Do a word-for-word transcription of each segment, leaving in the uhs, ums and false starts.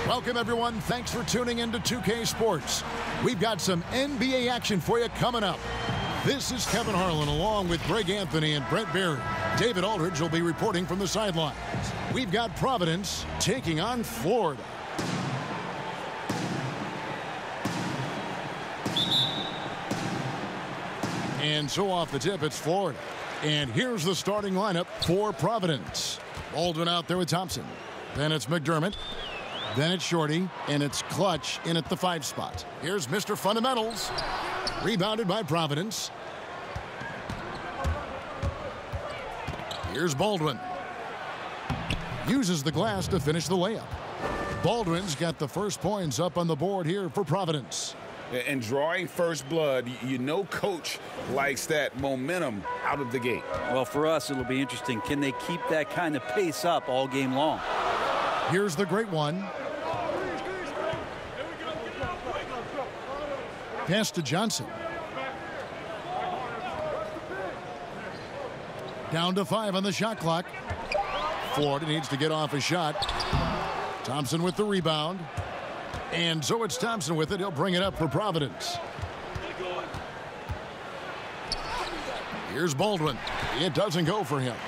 Welcome, everyone. Thanks for tuning in to two K Sports. We've got some N B A action for you coming up. This is Kevin Harlan along with Greg Anthony and Brent Berry. David Aldridge will be reporting from the sidelines. We've got Providence taking on Florida. And so off the tip, it's Florida. And here's the starting lineup for Providence. Baldwin out there with Thompson. Then it's McDermott. Then it's Shorty. And it's Clutch in at the five spot. Here's Mister Fundamentals. Rebounded by Providence. Here's Baldwin. Uses the glass to finish the layup. Baldwin's got the first points up on the board here for Providence. And drawing first blood, you know coach likes that momentum out of the gate. Well, for us, it'll be interesting. Can they keep that kind of pace up all game long? Here's the great one. Pass to Johnson. Down to five on the shot clock. Florida needs to get off a shot. Thompson with the rebound. And so it's Thompson with it. He'll bring it up for Providence. Here's Baldwin. It doesn't go for him.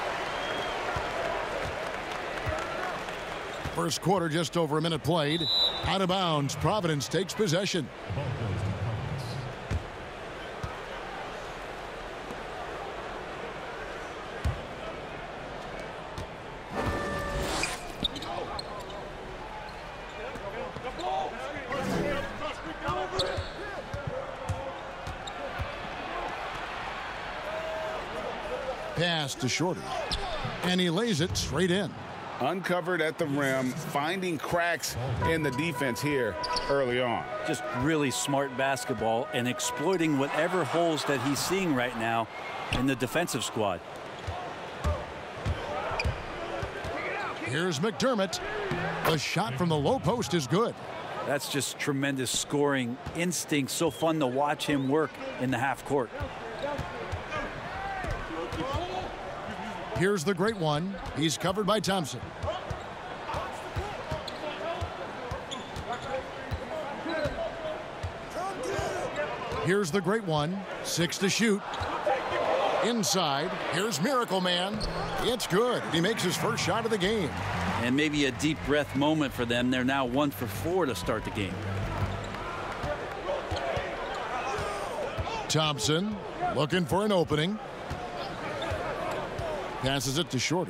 First quarter, just over a minute played. Out of bounds. Providence takes possession. Pass to Shorty. And he lays it straight in. Uncovered at the rim, finding cracks in the defense here early on. Just really smart basketball and exploiting whatever holes that he's seeing right now in the defensive squad. Here's McDermott. The shot from the low post is good. That's just tremendous scoring instinct. So fun to watch him work in the half court. Here's the great one. He's covered by Thompson. Here's the great one. Six to shoot. Inside. Here's Miracle Man. It's good. He makes his first shot of the game. And maybe a deep breath moment for them. They're now one for four to start the game. Thompson looking for an opening. Passes it to Shorty.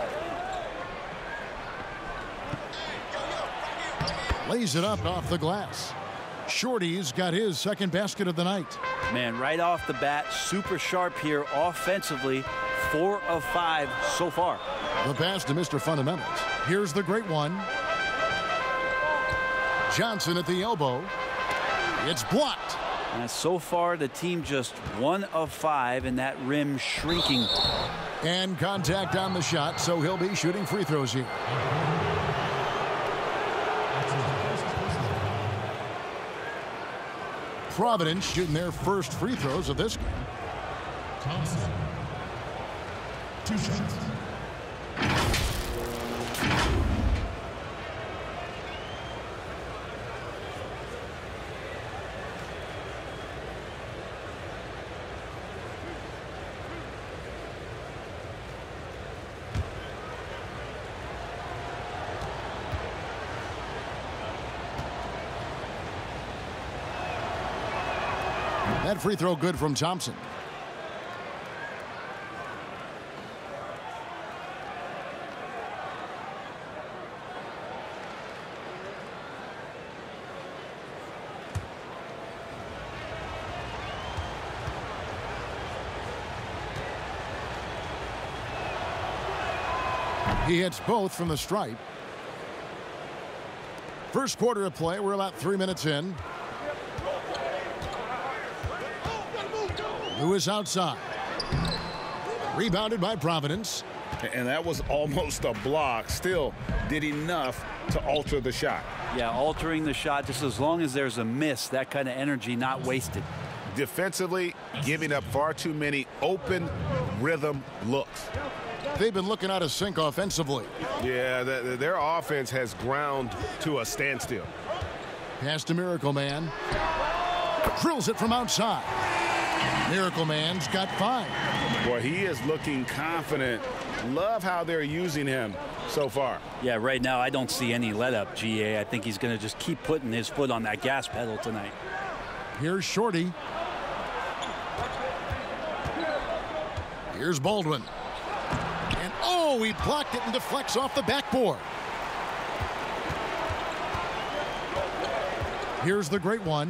Lays it up off the glass. Shorty's got his second basket of the night. Man, right off the bat, super sharp here offensively. Four of five so far. The pass to Mister Fundamentals. Here's the great one. Johnson at the elbow. It's blocked. And so far, the team just one of five, and that rim shrinking. And contact on the shot, so he'll be shooting free throws here. Providence shooting their first free throws of this game. Thompson. Two shots. That free throw good from Thompson. He hits both from the stripe. First quarter of play, we're about three minutes in. Lewis outside. Rebounded by Providence. And that was almost a block. Still did enough to alter the shot. Yeah, altering the shot just as long as there's a miss, that kind of energy not wasted. Defensively, giving up far too many open rhythm looks. they've been looking out of sync offensively. Yeah, the, the, their offense has ground to a standstill. Pass to Miracle Man. Drills it from outside. Miracle Man's got five. Boy, he is looking confident. Love how they're using him so far. Yeah, right now I don't see any let up, G A. I think he's going to just keep putting his foot on that gas pedal tonight. Here's Shorty. Here's Baldwin. And oh, he blocked it and deflects off the backboard. Here's the great one.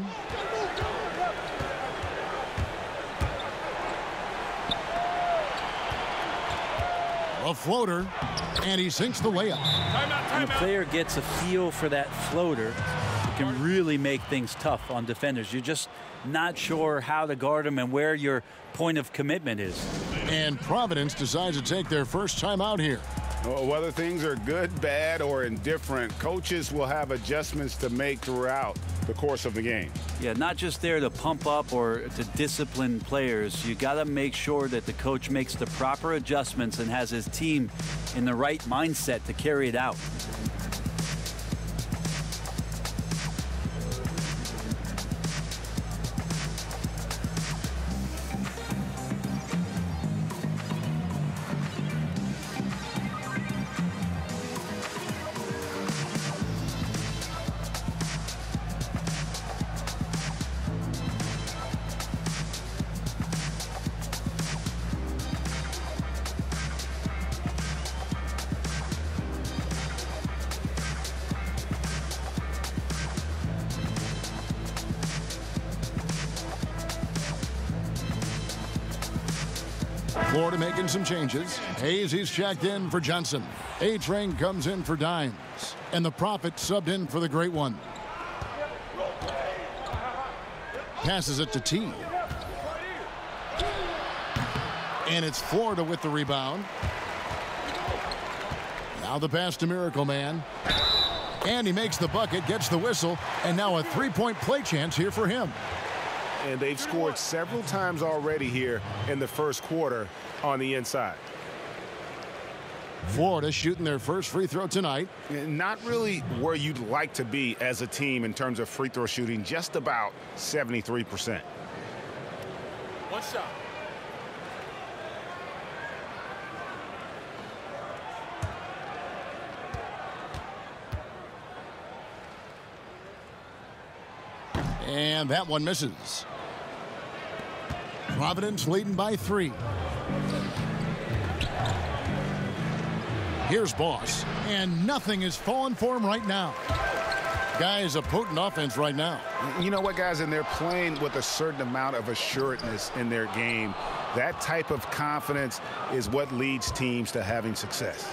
A floater, and he sinks the layup. When a player gets a feel for that floater, it can really make things tough on defenders. You're just not sure how to guard them and where your point of commitment is. And Providence decides to take their first time out here. Well, whether things are good, bad, or indifferent, coaches will have adjustments to make throughout the course of the game. Yeah, not just there to pump up or to discipline players. You got to make sure that the coach makes the proper adjustments and has his team in the right mindset to carry it out. Florida making some changes. Hayes, he's checked in for Johnson. A-Train comes in for Dimes. And the Prophet subbed in for the great one. Passes it to T. And it's Florida with the rebound. Now the pass to Miracle Man. And he makes the bucket, gets the whistle, and now a three-point play chance here for him. And they've scored several times already here in the first quarter on the inside. Florida shooting their first free throw tonight. Not really where you'd like to be as a team in terms of free throw shooting, just about seventy-three percent. One shot. And that one misses. Providence leading by three. Here's Boss, and nothing is falling for him right now. Guys, a potent offense right now. You know what, guys, and they're playing with a certain amount of assuredness in their game. That type of confidence is what leads teams to having success.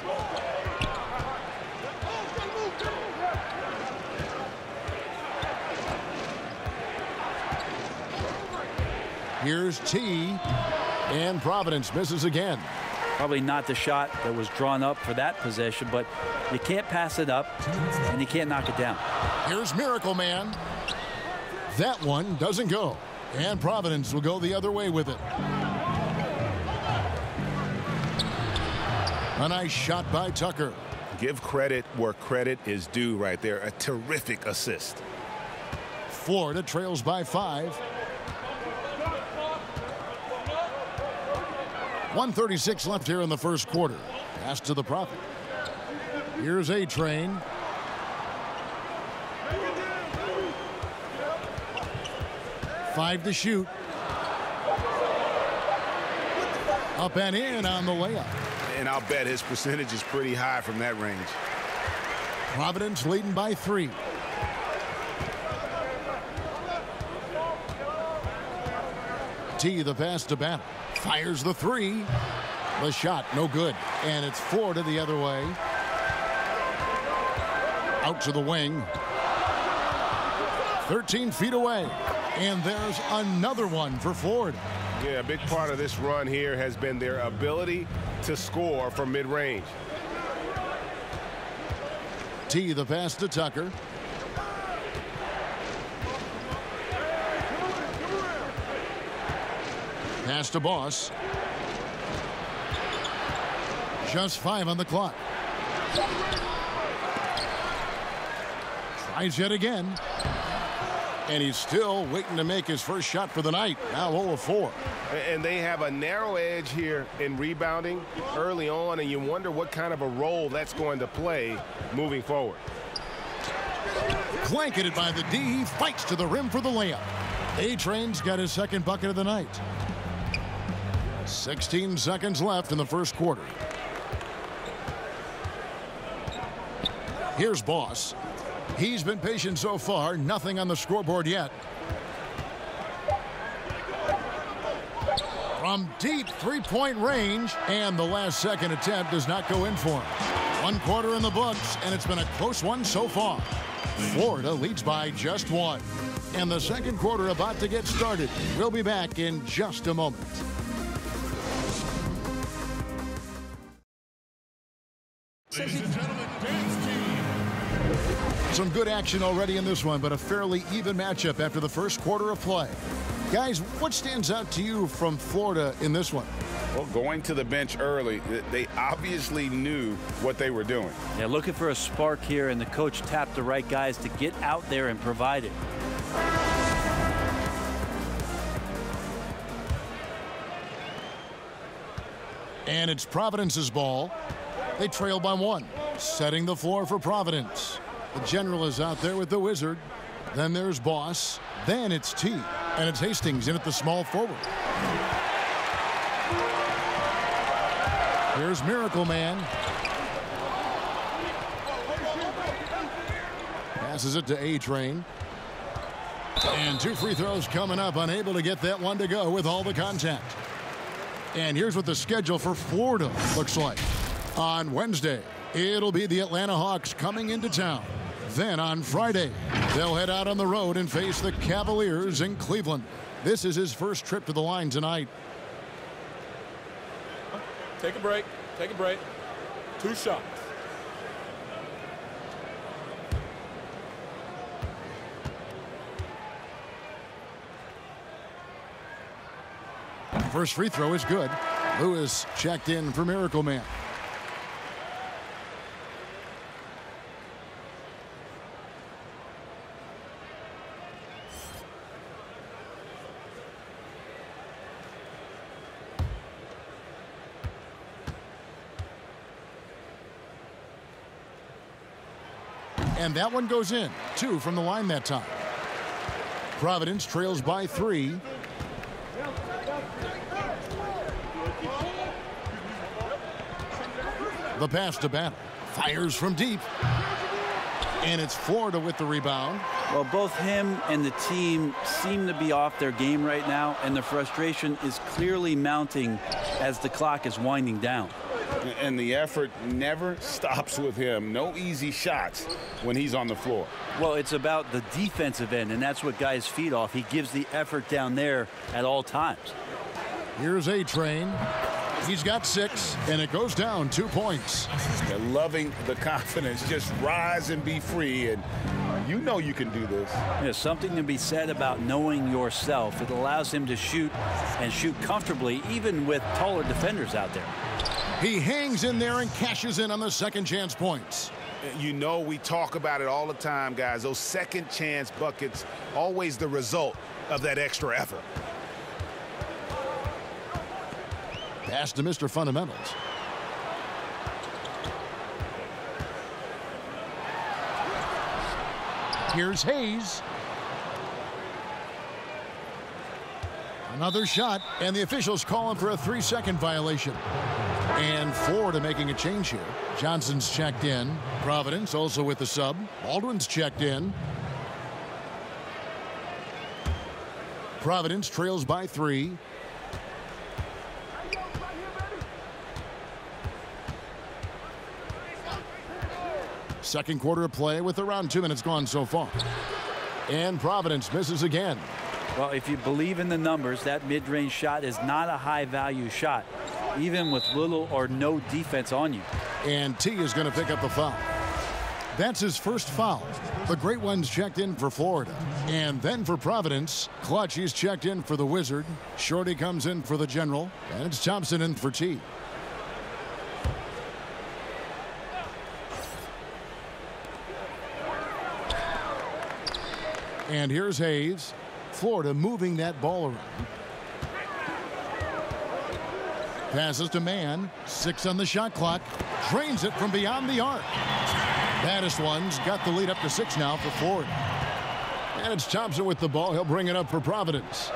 Here's T, and Providence misses again. Probably not the shot that was drawn up for that possession, but you can't pass it up, and you can't knock it down. Here's Miracle Man. That one doesn't go, and Providence will go the other way with it. A nice shot by Tucker. Give credit where credit is due right there. A terrific assist. Florida trails by five. one thirty-six left here in the first quarter. Pass to the Prophet. Here's A-Train. Five to shoot. Up and in on the layup. And I'll bet his percentage is pretty high from that range. Providence leading by three. T, the pass to Banner. Fires the three. The shot, no good. And it's Florida the other way. Out to the wing. thirteen feet away. And there's another one for Florida. Yeah, a big part of this run here has been their ability to score from mid-range. T, the pass to Tucker. Pass to Boss. Just five on the clock. Tries yet again. And he's still waiting to make his first shot for the night. Now oh of four. And they have a narrow edge here in rebounding early on, and you wonder what kind of a role that's going to play moving forward. Blanketed by the D. He fights to the rim for the layup. A-Train's got his second bucket of the night. sixteen seconds left in the first quarter. Here's Boss. He's been patient so far. Nothing on the scoreboard yet. From deep three-point range, and the last second attempt does not go in for him. One quarter in the books, and it's been a close one so far. Florida leads by just one. And the second quarter about to get started. We'll be back in just a moment. Ladies and gentlemen, dance team. Some good action already in this one, but a fairly even matchup after the first quarter of play. Guys, what stands out to you from Florida in this one? Well, going to the bench early, they obviously knew what they were doing. Yeah, looking for a spark here, and the coach tapped the right guys to get out there and provide it. And it's Providence's ball. They trail by one, setting the floor for Providence. The general is out there with the Wizard. Then there's Boss. Then it's T. And it's Hastings in at the small forward. Here's Miracle Man. Passes it to A-Train. And two free throws coming up. Unable to get that one to go with all the contact. And here's what the schedule for Florida looks like. On Wednesday, it'll be the Atlanta Hawks coming into town. Then on Friday, they'll head out on the road and face the Cavaliers in Cleveland. This is his first trip to the line tonight. Take a break. Take a break. Two shots. First free throw is good. Lewis checked in for Miracle Man. And that one goes in. Two from the line that time. Providence trails by three. The pass to Battle. Fires from deep. And it's Florida with the rebound. Well, both him and the team seem to be off their game right now, and the frustration is clearly mounting as the clock is winding down. And the effort never stops with him. No easy shots when he's on the floor. Well, it's about the defensive end, and that's what guys feed off. He gives the effort down there at all times. Here's A-Train. He's got six, and it goes down two points. They're loving the confidence. Just rise and be free, and you know you can do this. There's something to be said about knowing yourself. It allows him to shoot and shoot comfortably, even with taller defenders out there. He hangs in there and cashes in on the second chance points. You know, we talk about it all the time, guys. Those second chance buckets, always the result of that extra effort. Pass to Mister Fundamentals. Here's Hayes. Another shot, and the officials calling for a three-second violation. And Florida making a change here. Johnson's checked in. Providence also with the sub. Baldwin's checked in. Providence trails by three. Second quarter of play with around two minutes gone so far. And Providence misses again. Well, if you believe in the numbers, that mid-range shot is not a high-value shot, even with little or no defense on you. And T is going to pick up the foul. That's his first foul. The great one's checked in for Florida. And then for Providence, Clutch, he's checked in for the Wizard. Shorty comes in for the General. And it's Thompson in for T. And here's Hayes. Florida moving that ball around. Passes to Mann. Six on the shot clock. Drains it from beyond the arc. Baddest one's got the lead up to six now for Florida. And it's Thompson with the ball. He'll bring it up for Providence.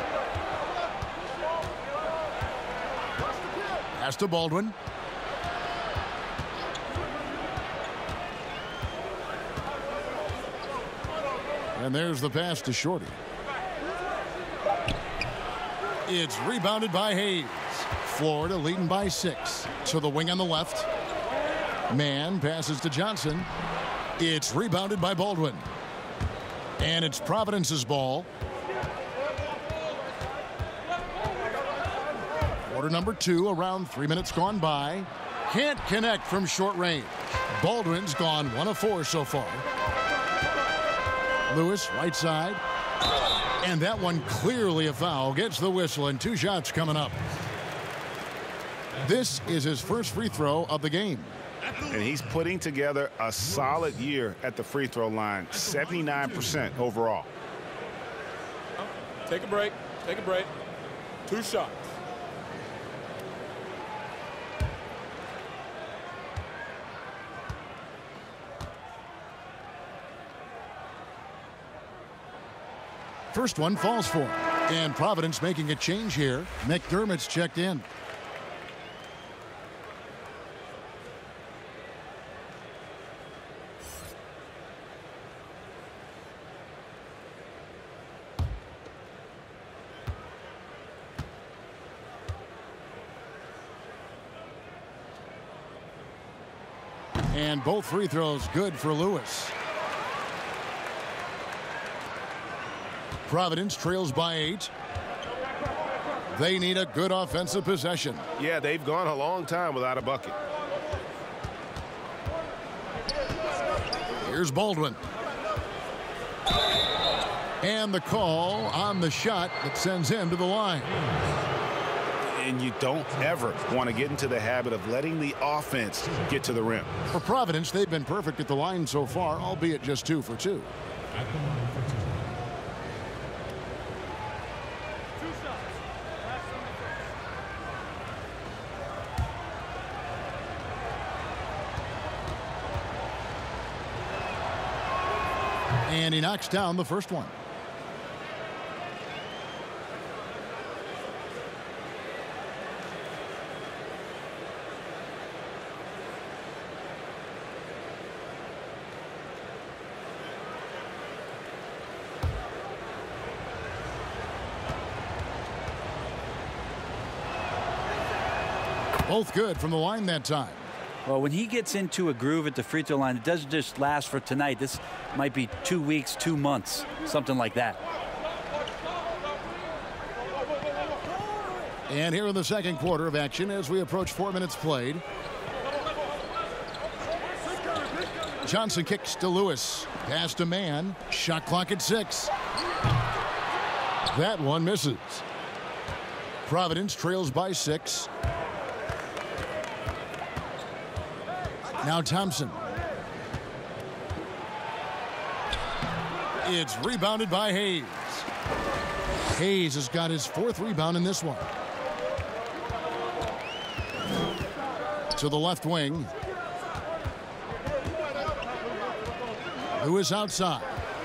Pass to Baldwin. And there's the pass to Shorty. It's rebounded by Hayes. Florida leading by six. To the wing on the left. Mann passes to Johnson. It's rebounded by Baldwin. And it's Providence's ball. Quarter number two, around three minutes gone by. Can't connect from short range. Baldwin's gone one of four so far. Lewis, right side. And that one clearly a foul. Gets the whistle, and two shots coming up. This is his first free throw of the game. And he's putting together a solid year at the free throw line. seventy-nine percent overall. Take a break. Take a break. Two shots. First one falls for him. And Providence making a change here. McDermott's checked in. And both free throws good for Lewis. Providence trails by eight. They need a good offensive possession. Yeah, they've gone a long time without a bucket. Here's Baldwin. And the call on the shot that sends him to the line. And you don't ever want to get into the habit of letting the offense get to the rim. For Providence, they've been perfect at the line so far, albeit just two for two. And he knocks down the first one. Both good from the line that time. Well, when he gets into a groove at the free throw line, it doesn't just last for tonight. This might be two weeks, two months, something like that. And here in the second quarter of action as we approach four minutes played. Johnson kicks to Lewis. Pass to Mann. Shot clock at six. That one misses. Providence trails by six. Now Thompson. It's rebounded by Hayes. Hayes has got his fourth rebound in this one. To the left wing. Lewis outside.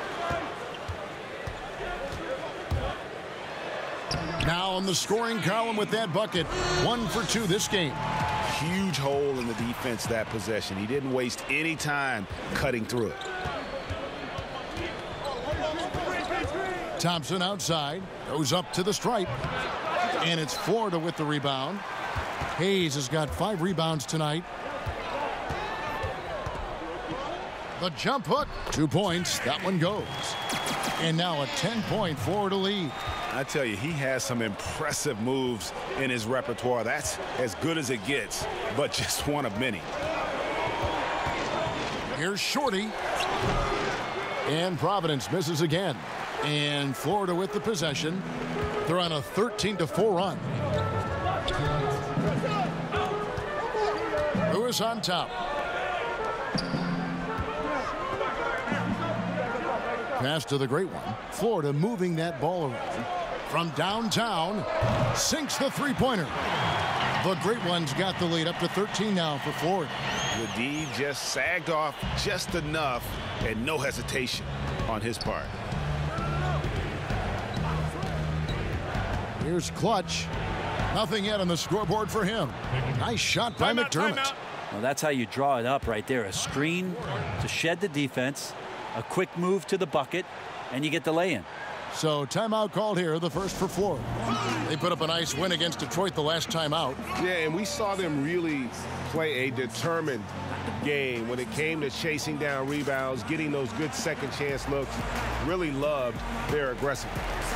Now on the scoring column with that bucket. One for two this game. Huge hole in the defense that possession. He didn't waste any time cutting through it. Thompson outside. Goes up to the stripe. And it's Florida with the rebound. Hayes has got five rebounds tonight. The jump hook. Two points. That one goes. And now a ten-point Florida lead. I tell you, he has some impressive moves in his repertoire. That's as good as it gets, but just one of many. Here's Shorty. And Providence misses again. And Florida with the possession. They're on a thirteen to four run. Lewis on top. pass to the great one. Florida moving that ball around. From downtown, sinks the three-pointer. The great one's got the lead up to thirteen now for Florida. The D just sagged off just enough and no hesitation on his part. Here's Clutch. Nothing yet on the scoreboard for him. Nice shot by Timeout, McDermott. timeout. Well, that's how you draw it up right there. A screen to shed the defense, a quick move to the bucket, and you get the lay-in. So timeout called here, the first for Florida. They put up a nice win against Detroit the last time out. Yeah, and we saw them really play a determined game when it came to chasing down rebounds, getting those good second chance looks. Really loved their aggressiveness.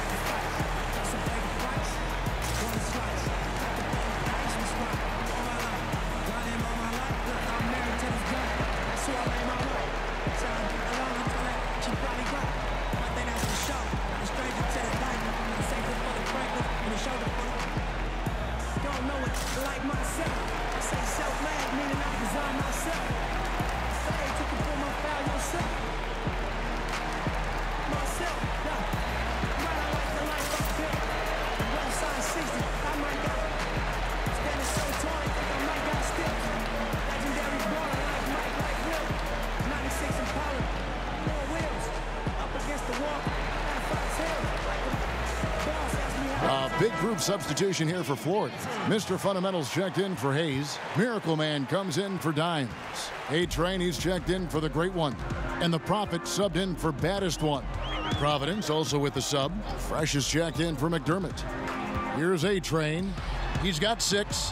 Big group substitution here for Florida. Mister Fundamentals checked in for Hayes. Miracle Man comes in for Dimes. A-Train, he's checked in for the Great One. And the Prophet subbed in for Baddest One. Providence also with the sub. Fresh is checked in for McDermott. Here's A-Train. He's got six.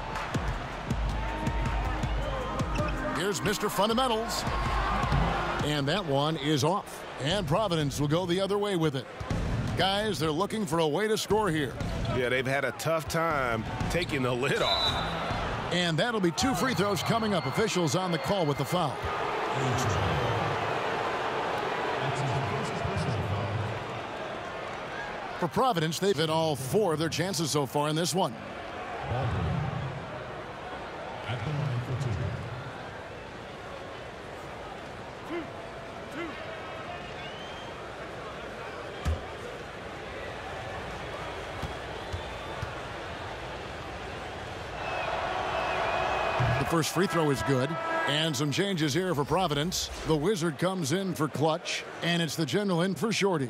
Here's Mister Fundamentals. And that one is off. And Providence will go the other way with it. Guys, they're looking for a way to score here. Yeah, they've had a tough time taking the lid off. And that'll be two free throws coming up. Officials on the call with the foul. For Providence, they've hit all four of their chances so far in this one. At the line for two. The first free throw is good. And some changes here for Providence. The Wizard comes in for Clutch. And it's the general in for Shorty.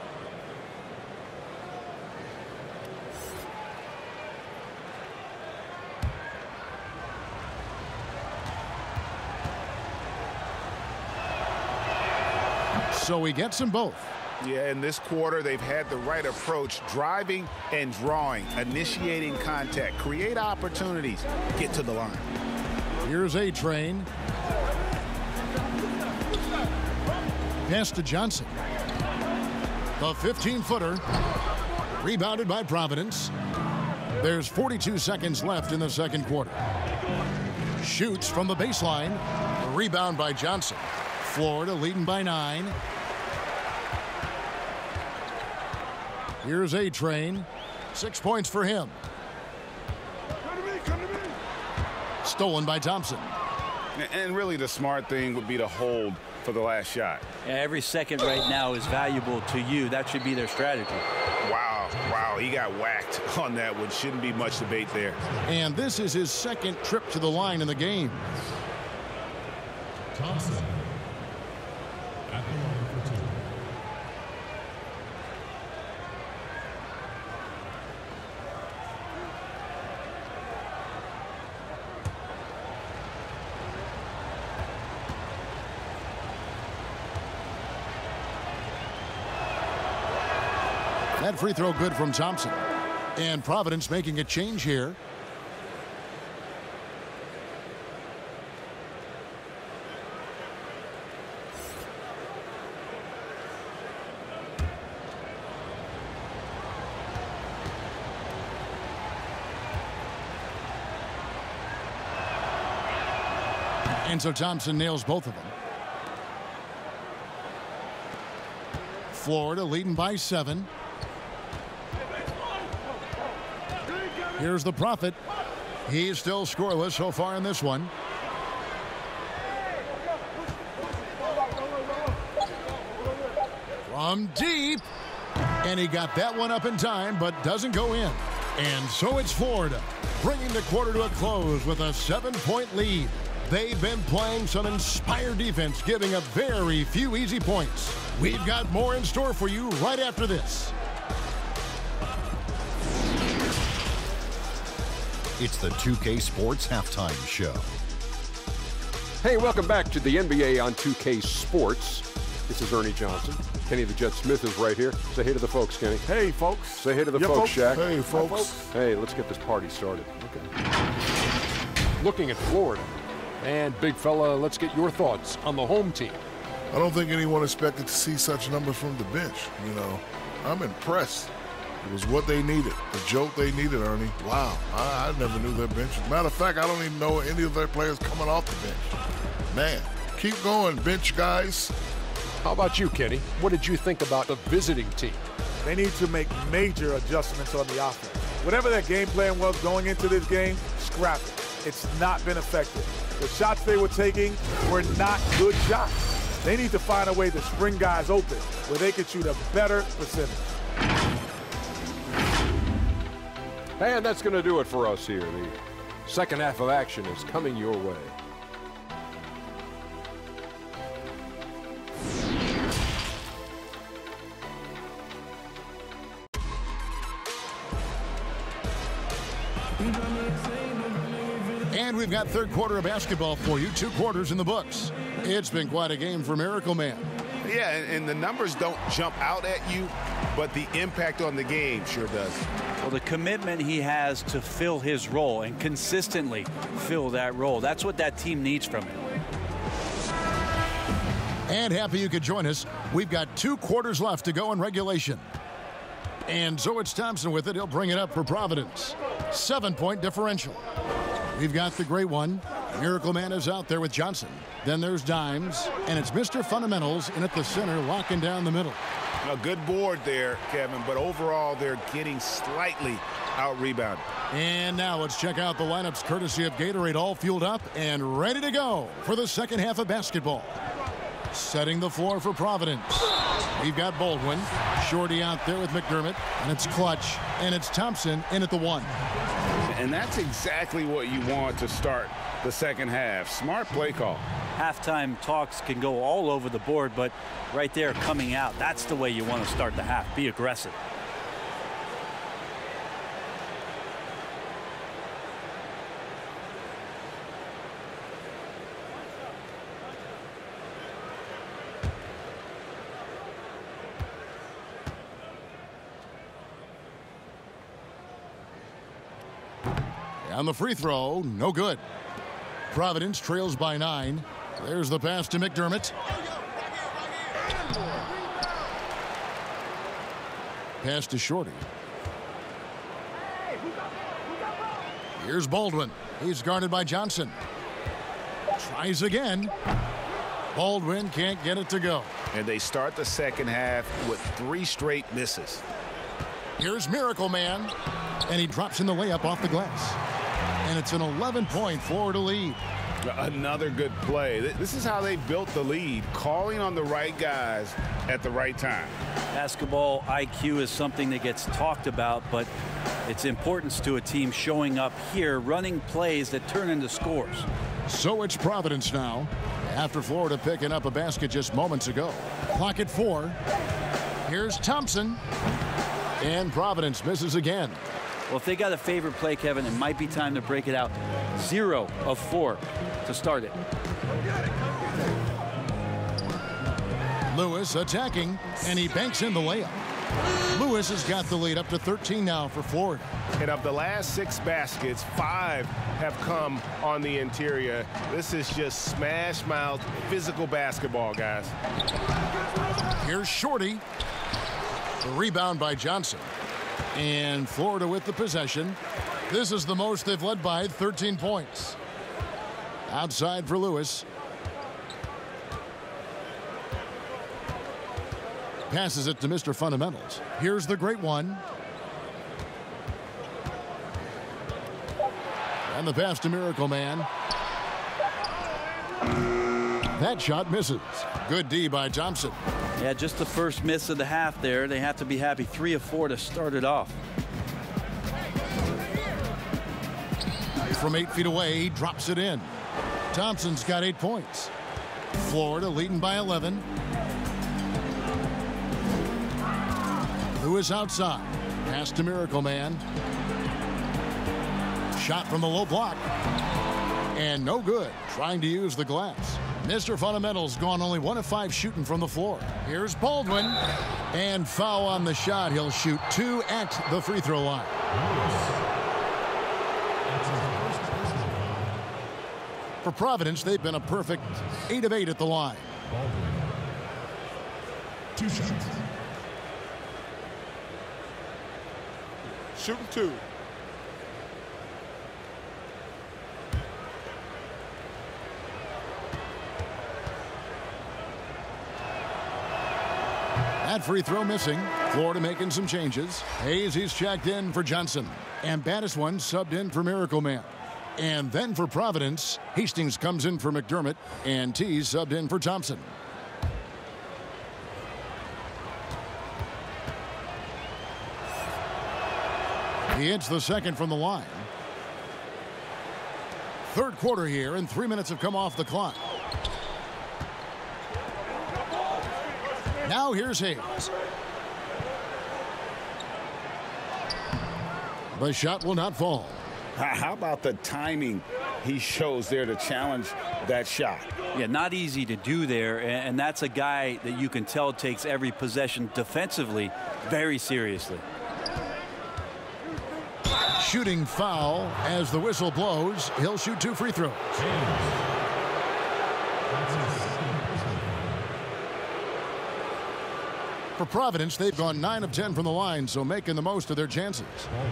So he gets them both. Yeah, in this quarter, they've had the right approach, driving and drawing, initiating contact, create opportunities, get to the line. Here's A-Train. Pass to Johnson. The fifteen-footer. Rebounded by Providence. There's forty-two seconds left in the second quarter. Shoots from the baseline. A rebound by Johnson. Florida leading by nine. Here's A-Train. Six points for him. Stolen by Thompson. And really the smart thing would be to hold for the last shot. Yeah, every second right now is valuable to you. That should be their strategy. Wow, wow, he got whacked on that one. Shouldn't be much debate there. And this is his second trip to the line in the game. Thompson. At the line for two. That free throw good from Thompson. And Providence making a change here. And so Thompson nails both of them. Florida leading by seven. Here's the Prophet. He's still scoreless so far in this one. From deep. And he got that one up in time, but doesn't go in. And so it's Florida, bringing the quarter to a close with a seven-point lead. They've been playing some inspired defense, giving up very few easy points. We've got more in store for you right after this. It's the two K Sports Halftime Show. Hey, welcome back to the N B A on two K Sports. This is Ernie Johnson. Kenny the Jet Smith is right here. Say hey to the folks, Kenny. Hey, folks. Say hey to the yeah, folks, folks, Shaq. Hey, folks. Hi, folks. Hey, let's get this party started. Okay. Looking at Florida. And, big fella, let's get your thoughts on the home team. I don't think anyone expected to see such numbers from the bench. You know, I'm impressed. It was what they needed, the jolt they needed, Ernie. Wow, I, I never knew their bench. Matter of fact, I don't even know any of their players coming off the bench. Man, keep going, bench guys. How about you, Kenny? What did you think about the visiting team? They need to make major adjustments on the offense. Whatever their game plan was going into this game, scrap it. It's not been effective. The shots they were taking were not good shots. They need to find a way to spring guys open where they can shoot a better percentage. And that's going to do it for us here. The second half of action is coming your way. And we've got third quarter of basketball for you. Two quarters in the books. It's been quite a game for Miracle Man. Yeah, and, and the numbers don't jump out at you, but the impact on the game sure does. Well, the commitment he has to fill his role and consistently fill that role, that's what that team needs from him. And happy you could join us. We've got two quarters left to go in regulation. And so it's Thompson with it. He'll bring it up for Providence. Seven-point differential. We've got the great one. Miracle Man is out there with Johnson. Then there's Dimes, and it's Mister Fundamentals in at the center, locking down the middle. A good board there, Kevin, but overall they're getting slightly out-rebounded. And now let's check out the lineups courtesy of Gatorade, all fueled up and ready to go for the second half of basketball. Setting the floor for Providence. We've got Baldwin, Shorty out there with McDermott, and it's Clutch, and it's Thompson in at the one. And that's exactly what you want to start the second half. Smart play call. Halftime talks can go all over the board, but right there coming out, that's the way you want to start the half. Be aggressive. On the free throw, no good. Providence trails by nine. There's the pass to McDermott. Pass to Shorty. Here's Baldwin. He's guarded by Johnson. Tries again. Baldwin can't get it to go. And they start the second half with three straight misses. Here's Miracle Man. And he drops in the layup off the glass. And it's an eleven-point Florida lead. Another good play. This is how they built the lead, calling on the right guys at the right time. Basketball I Q is something that gets talked about, but its importance to a team showing up here, running plays that turn into scores. So it's Providence now, after Florida picking up a basket just moments ago. Clock at four. Here's Thompson. And Providence misses again. Well, if they got a favorite play, Kevin, it might be time to break it out. Zero of four to start it. Lewis attacking, and he banks in the layup. Lewis has got the lead up to thirteen now for Florida. And of the last six baskets, five have come on the interior. This is just smash mouth physical basketball, guys. Here's Shorty. The rebound by Johnson. And Florida with the possession. This is the most they've led by, thirteen points. Outside for Lewis. Passes it to Mister Fundamentals. Here's the great one. And the pass to Miracle Man. That shot misses. Good D by Thompson. Yeah, just the first miss of the half there. They have to be happy. Three of four to start it off. From eight feet away, he drops it in. Thompson's got eight points. Florida leading by eleven. Lewis outside. Pass to Miracle Man. Shot from the low block. And no good. Trying to use the glass. Mister Fundamental's gone only one of five shooting from the floor. Here's Baldwin. And foul on the shot. He'll shoot two at the free throw line. For Providence, they've been a perfect eight of eight at the line. Two shots. Shooting two. That free throw missing. Florida making some changes. Hayes, he's checked in for Johnson. And Battiswan subbed in for Miracle Man. And then for Providence, Hastings comes in for McDermott. And T subbed in for Thompson. He hits the second from the line. Third quarter here, and three minutes have come off the clock. Now here's Hayes. The shot will not fall. How about the timing he shows there to challenge that shot? Yeah, not easy to do there, and that's a guy that you can tell takes every possession defensively very seriously. Shooting foul as the whistle blows. He'll shoot two free throws. For Providence, they've gone nine of ten from the line, so making the most of their chances.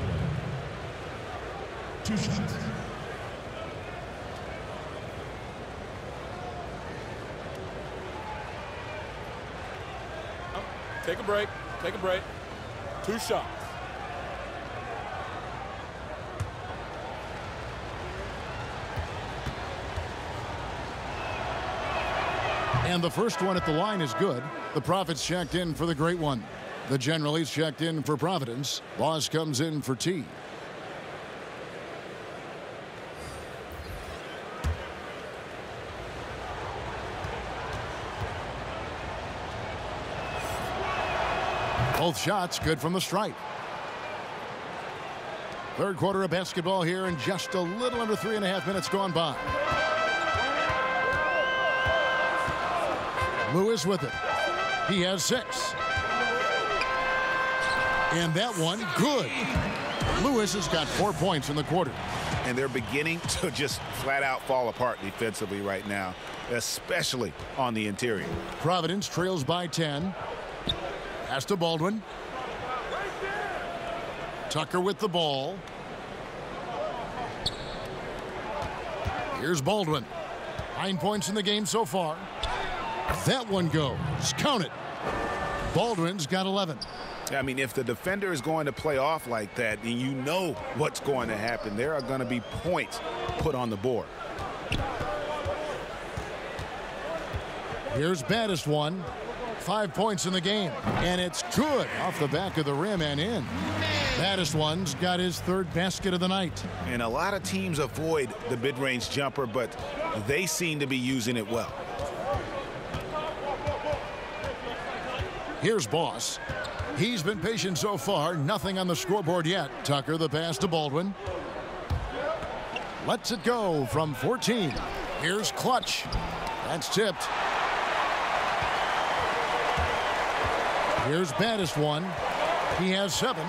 Two shots. Take a break. Take a break. Two shots. And the first one at the line is good. The Profits checked in for the great one. The Generalies checked in for Providence. Boss comes in for T. Both shots good from the stripe. Third quarter of basketball here, and just a little under three and a half minutes gone by. Lewis with it. He has six. And that one, good. Lewis has got four points in the quarter. And they're beginning to just flat out fall apart defensively right now, especially on the interior. Providence trails by ten. Pass to Baldwin. Tucker with the ball. Here's Baldwin. Nine points in the game so far. That one goes. Count it. Baldwin's got eleven. I mean, if the defender is going to play off like that, then you know what's going to happen. There are going to be points put on the board. Here's Battiswan. Five points in the game. And it's good off the back of the rim and in. Battiswan's got his third basket of the night. And a lot of teams avoid the mid-range jumper, but they seem to be using it well. Here's Boss. He's been patient so far. Nothing on the scoreboard yet. Tucker the pass to Baldwin. Lets it go from fourteen. Here's Clutch. That's tipped. Here's Battiswan. He has seven.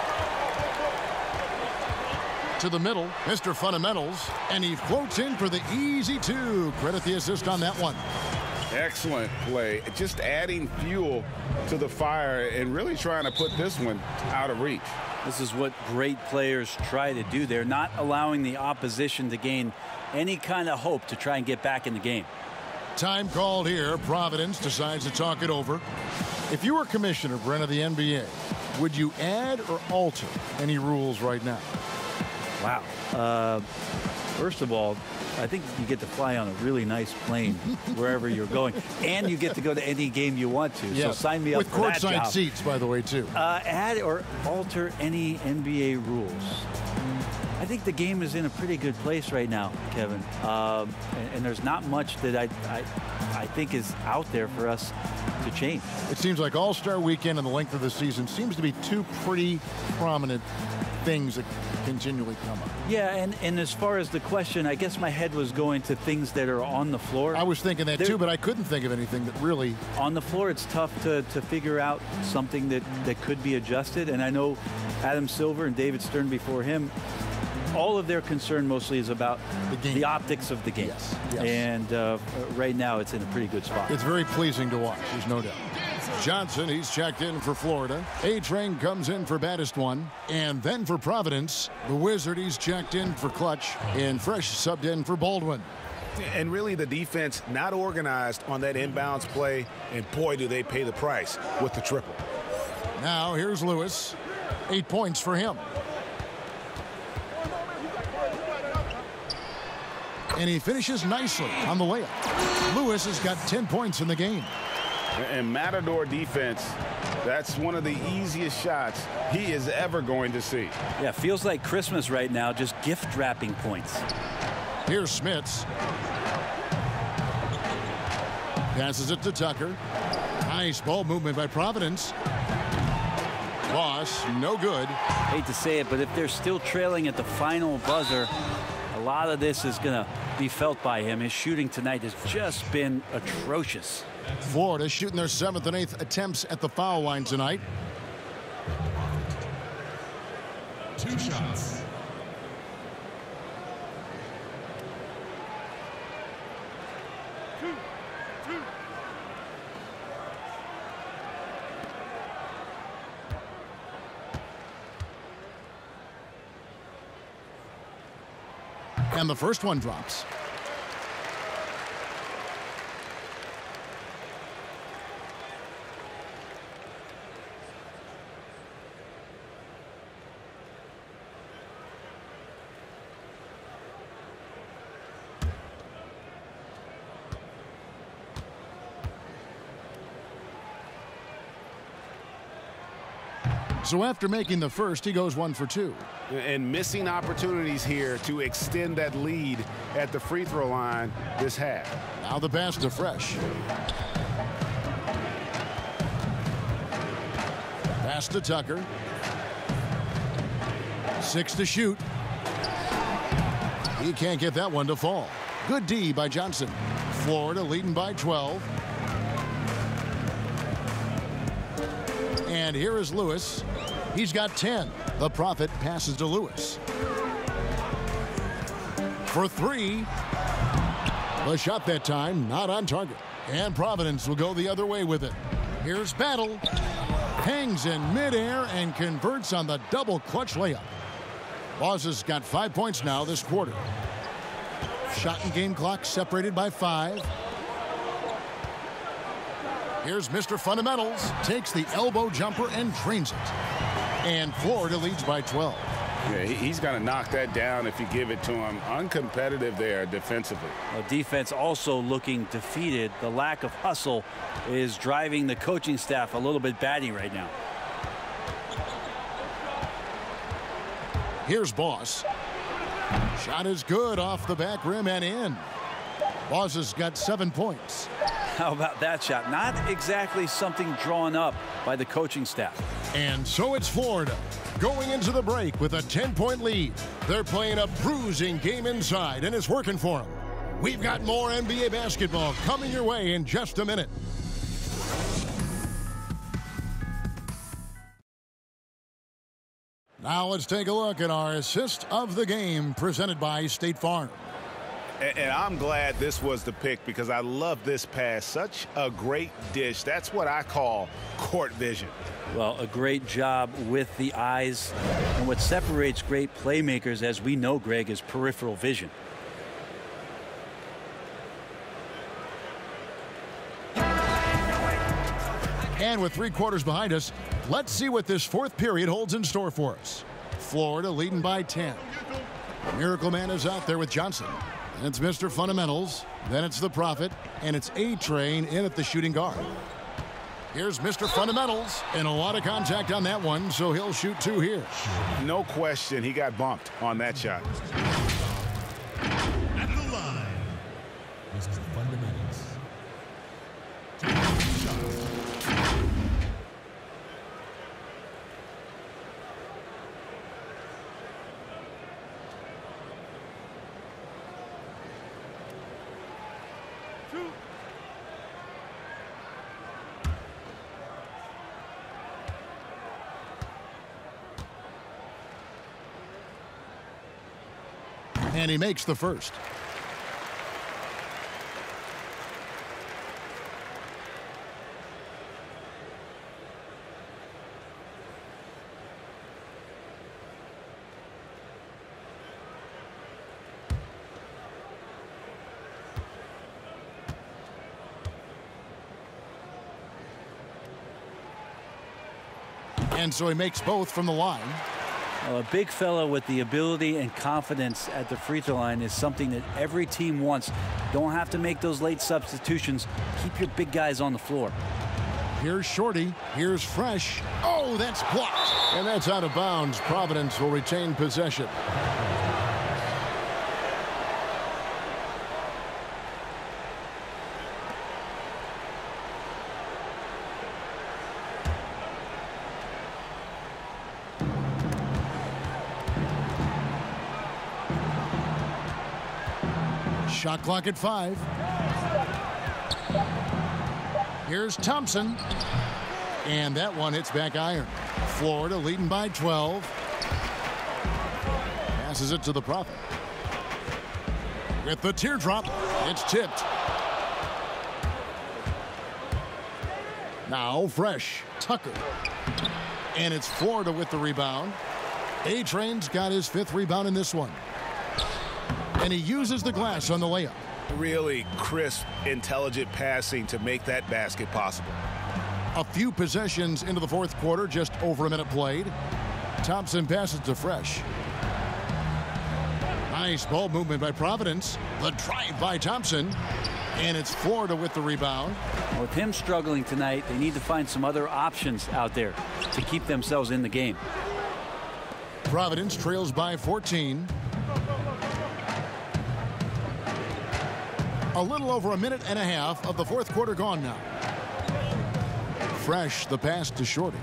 To the middle, Mister Fundamentals, and he floats in for the easy two. Credit the assist on that one. Excellent play. Just adding fuel to the fire and really trying to put this one out of reach. This is what great players try to do. They're not allowing the opposition to gain any kind of hope to try and get back in the game. Time called here. Providence decides to talk it over. If you were commissioner, Brent, of the N B A, would you add or alter any rules right now? Wow. Uh, first of all, I think you get to fly on a really nice plane wherever you're going, and you get to go to any game you want to. Yes. So sign me up with for that job. With courtside seats, by the way, too. Uh, add or alter any N B A rules. I think the game is in a pretty good place right now, Kevin. Um, and, and there's not much that I, I, I think is out there for us to change. It seems like All-Star Weekend and the length of the season seems to be two pretty prominent things that continually come up. Yeah, and, and as far as the question, I guess my head was going to things that are on the floor. I was thinking that They're, too, but I couldn't think of anything that really... On the floor, it's tough to, to figure out something that, that could be adjusted. And I know Adam Silver and David Stern before him, all of their concern mostly is about the, game. the optics of the game. Yes, yes. And uh, right now, it's in a pretty good spot. It's very pleasing to watch, there's no doubt. Johnson, he's checked in for Florida. A-Train comes in for baddest one. And then for Providence, the Wizard, he's checked in for Clutch. And Fresh subbed in for Baldwin. And really the defense not organized on that inbounds play. And boy, do they pay the price with the triple. Now here's Lewis. Eight points for him. And he finishes nicely on the layup. Lewis has got ten points in the game. And Matador defense, that's one of the easiest shots he is ever going to see. Yeah, feels like Christmas right now, just gift wrapping points. Here's Smits. Passes it to Tucker. Nice ball movement by Providence. Boss, no good. Hate to say it, but if they're still trailing at the final buzzer, a lot of this is going to be felt by him. His shooting tonight has just been atrocious. Florida shooting their seventh and eighth attempts at the foul line tonight. Two shots. Two, two. And the first one drops. So after making the first, he goes one for two. And missing opportunities here to extend that lead at the free throw line this half. Now the pass to Fresh. Pass to Tucker. Six to shoot. He can't get that one to fall. Good D by Johnson. Florida leading by twelve. And here is Lewis. He's got ten. The Prophet passes to Lewis. For three. The shot that time not on target. And Providence will go the other way with it. Here's Battle. Hangs in midair and converts on the double clutch layup. Boss has got five points now this quarter. Shot and game clock separated by five. Here's Mister Fundamentals. Takes the elbow jumper and drains it. And Florida leads by twelve. Yeah, he's going to knock that down if you give it to him. Uncompetitive there defensively. Well, defense also looking defeated. The lack of hustle is driving the coaching staff a little bit batty right now. Here's Boss. Shot is good off the back rim and in. Boss has got seven points. How about that shot? Not exactly something drawn up by the coaching staff. And so it's Florida going into the break with a ten-point lead. They're playing a bruising game inside, and it's working for them. We've got more N B A basketball coming your way in just a minute. Now let's take a look at our assist of the game presented by State Farm. And I'm glad this was the pick because I love this pass. Such a great dish. That's what I call court vision. Well, a great job with the eyes. And what separates great playmakers, as we know, Greg, is peripheral vision. And with three quarters behind us, let's see what this fourth period holds in store for us. Florida leading by ten. Miracle Man is out there with Johnson. And it's Mister Fundamentals. Then it's the Prophet. And it's A-Train in at the shooting guard. Here's Mister Fundamentals. And a lot of contact on that one, so he'll shoot two here. No question, he got bumped on that shot. At the line, Mister Fundamentals. And he makes the first. And so he makes both from the line. Well, a big fella with the ability and confidence at the free throw line is something that every team wants. Don't have to make those late substitutions. Keep your big guys on the floor. Here's Shorty. Here's Fresh. Oh, that's blocked. And that's out of bounds. Providence will retain possession. Shot clock at five. Here's Thompson. And that one hits back iron. Florida leading by twelve. Passes it to the Prophet. With the teardrop, it's tipped. Now Fresh. Tucker. And it's Florida with the rebound. A-Train's got his fifth rebound in this one. And he uses the glass on the layup. Really crisp, intelligent passing to make that basket possible. A few possessions into the fourth quarter, just over a minute played. Thompson passes to Fresh. Nice ball movement by Providence. The drive by Thompson. And it's Florida with the rebound. With him struggling tonight, they need to find some other options out there to keep themselves in the game. Providence trails by fourteen. A little over a minute and a half of the fourth quarter gone now. Fresh, the pass to Shorty.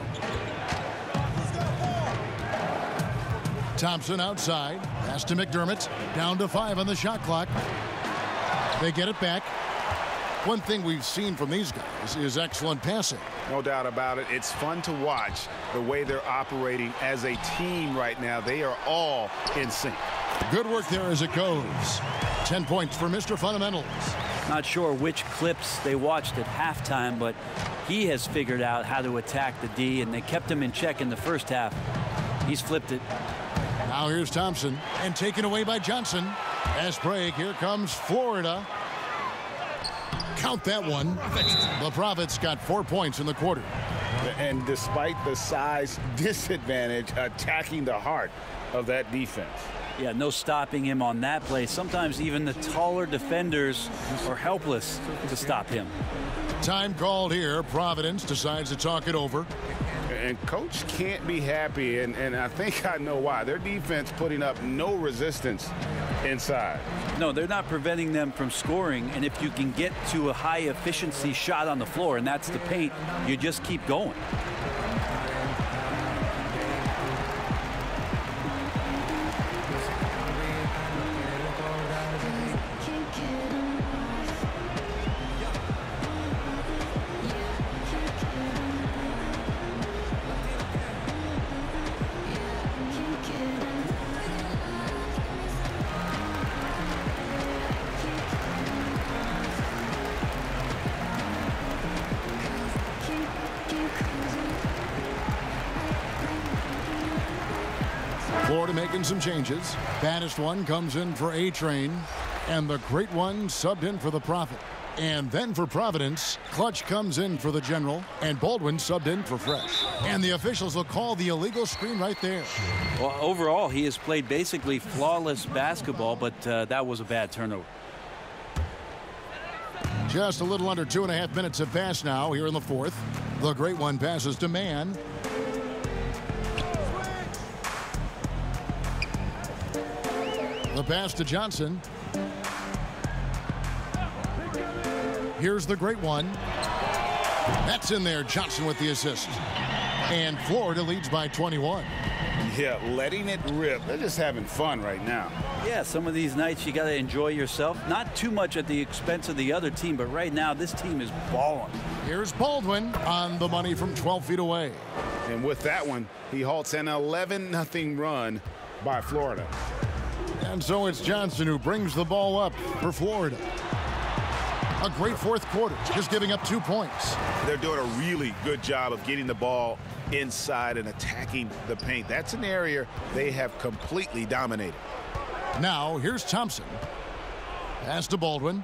Thompson outside. Pass to McDermott. Down to five on the shot clock. They get it back. One thing we've seen from these guys is excellent passing. No doubt about it. It's fun to watch the way they're operating as a team right now. They are all in sync. Good work there as it goes. ten points for Mister Fundamentals. Not sure which clips they watched at halftime, but he has figured out how to attack the D, and they kept him in check in the first half. He's flipped it. Now here's Thompson, and taken away by Johnson. Fast break. Here comes Florida. Count that one. The Prophets got four points in the quarter. And despite the size disadvantage, attacking the heart of that defense. Yeah, no stopping him on that play. Sometimes even the taller defenders are helpless to stop him. Time called here. Providence decides to talk it over. And Coach can't be happy, and, and I think I know why. Their defense putting up no resistance inside. No, they're not preventing them from scoring, and if you can get to a high-efficiency shot on the floor, and that's the paint, you just keep going. Florida making some changes. Baddest one comes in for A-Train. And the great one subbed in for the Prophet. And then for Providence, Clutch comes in for the general, and Baldwin subbed in for Fresh. And the officials will call the illegal screen right there. Well, overall, he has played basically flawless basketball, but uh, that was a bad turnover. Just a little under two and a half minutes have passed now here in the fourth. The great one passes to Mann. The pass to Johnson. Here's the great one. That's in there. Johnson with the assist. And Florida leads by twenty-one. Yeah, letting it rip. They're just having fun right now. Yeah, some of these nights you got to enjoy yourself. Not too much at the expense of the other team, but right now this team is balling. Here's Baldwin on the money from twelve feet away. And with that one, he halts an eleven nothing run by Florida. And so it's Johnson who brings the ball up for Florida. A great fourth quarter, just giving up two points. They're doing a really good job of getting the ball inside and attacking the paint. That's an area they have completely dominated. Now, here's Thompson. Pass to Baldwin.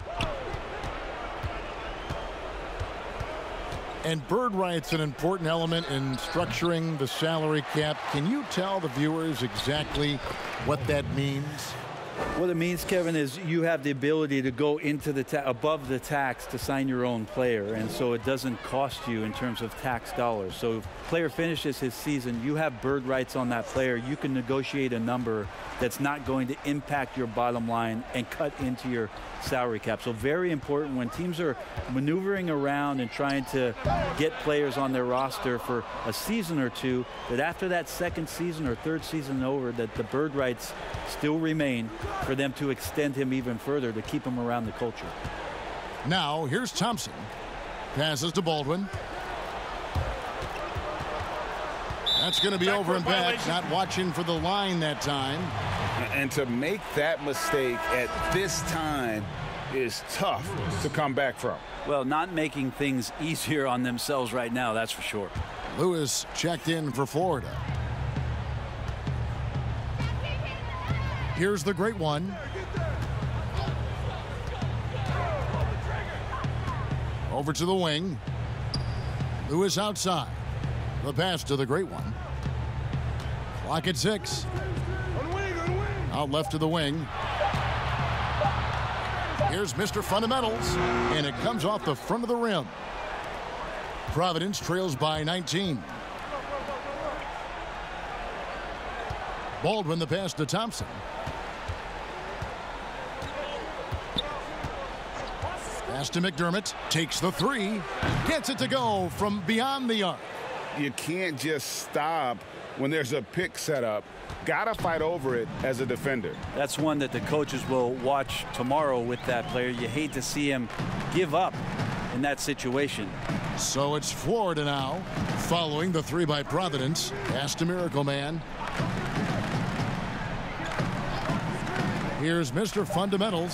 And bird right's an important element in structuring the salary cap. Can you tell the viewers exactly what that means? What it means, Kevin, is you have the ability to go into the ta above the tax to sign your own player, and so it doesn't cost you in terms of tax dollars. So if a player finishes his season, you have bird rights on that player. You can negotiate a number that's not going to impact your bottom line and cut into your salary cap. So very important when teams are maneuvering around and trying to get players on their roster for a season or two, that after that second season or third season over, that the bird rights still remain for them to extend him even further to keep him around the culture. Now here's Thompson. Passes to Baldwin. That's going to be over and back. Not watching for the line that time. And to make that mistake at this time is tough to come back from. Well, not making things easier on themselves right now, that's for sure. Lewis checked in for Florida. Here's the great one. Over to the wing. Lewis outside. The pass to the great one. Clock at six. Out left to the wing. Here's Mister Fundamentals, and it comes off the front of the rim. Providence trails by nineteen. Baldwin the pass to Thompson. Pass to McDermott. Takes the three. Gets it to go from beyond the arc. You can't just stop when there's a pick set up. Gotta fight over it as a defender. That's one that the coaches will watch tomorrow with that player. You hate to see him give up in that situation. So it's Florida now, following the three by Providence. Pass to Miracle Man. Here's Mister Fundamentals.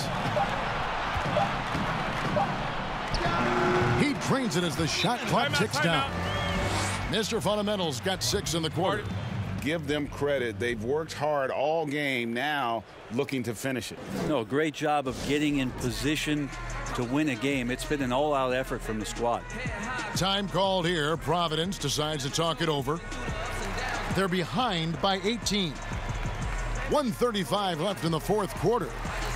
He drains it as the shot clock ticks down. Mister Fundamentals got six in the quarter. Give them credit. They've worked hard all game, now looking to finish it. No, great job of getting in position to win a game. It's been an all-out effort from the squad. Time called here. Providence decides to talk it over. They're behind by eighteen. one thirty-five left in the fourth quarter.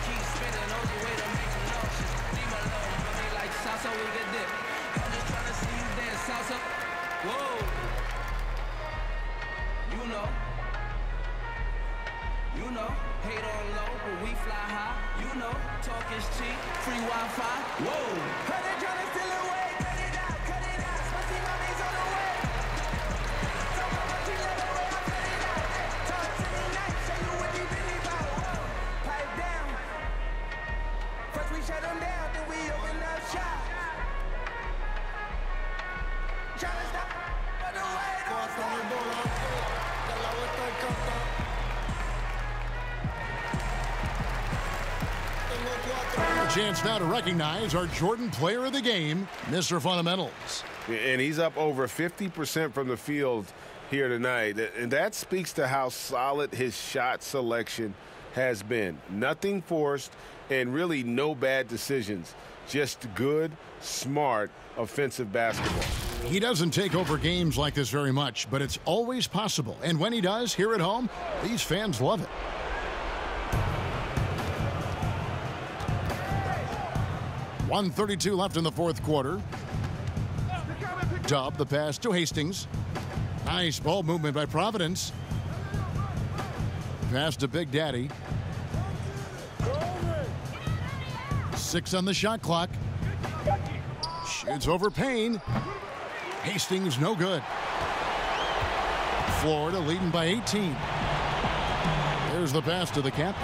Chance now to recognize our Jordan player of the game, Mister Fundamentals. And he's up over fifty percent from the field here tonight. And that speaks to how solid his shot selection has been. Nothing forced and really no bad decisions. just good, smart, offensive basketball. He doesn't take over games like this very much, but it's always possible. And when he does, here at home, these fans love it. one thirty-two left in the fourth quarter. Dub the pass to Hastings. Nice ball movement by Providence. Pass to Big Daddy. Six on the shot clock. Shoots over Payne. Hastings no good. Florida leading by eighteen. There's the pass to the captain.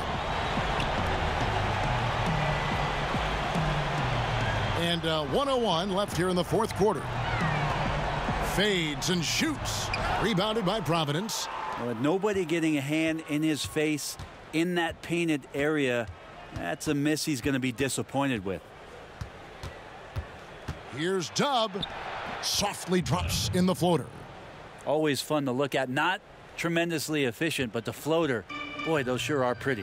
And uh, one oh one left here in the fourth quarter. Fades and shoots. Rebounded by Providence. With nobody getting a hand in his face in that painted area, that's a miss he's going to be disappointed with. Here's Dub. Softly drops in the floater. Always fun to look at. Not tremendously efficient, but the floater, boy, those sure are pretty.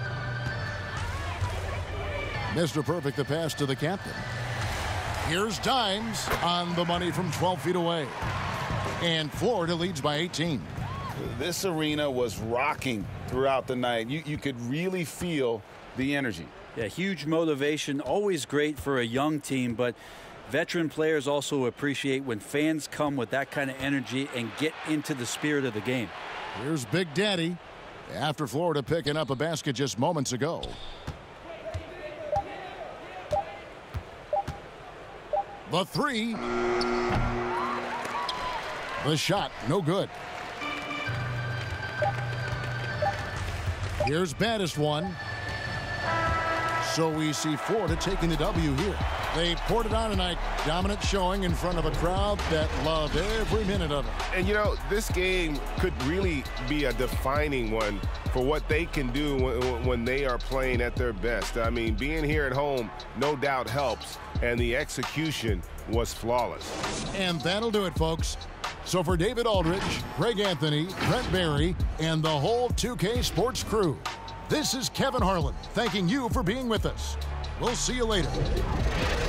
Mister Perfect, the pass to the captain. Here's Dimes on the money from twelve feet away. And Florida leads by eighteen. This arena was rocking throughout the night. You, you could really feel the energy. Yeah, huge motivation, always great for a young team, but veteran players also appreciate when fans come with that kind of energy and get into the spirit of the game. Here's Big Daddy after Florida picking up a basket just moments ago. The three. The shot, no good. Here's baddest one. So we see Florida taking the W here. They poured it on tonight. Dominant showing in front of a crowd that loved every minute of it. And, you know, this game could really be a defining one for what they can do when, when they are playing at their best. I mean, being here at home no doubt helps, and the execution was flawless. And that'll do it, folks. So for David Aldridge, Greg Anthony, Brent Barry, and the whole two K Sports crew, this is Kevin Harlan thanking you for being with us. We'll see you later.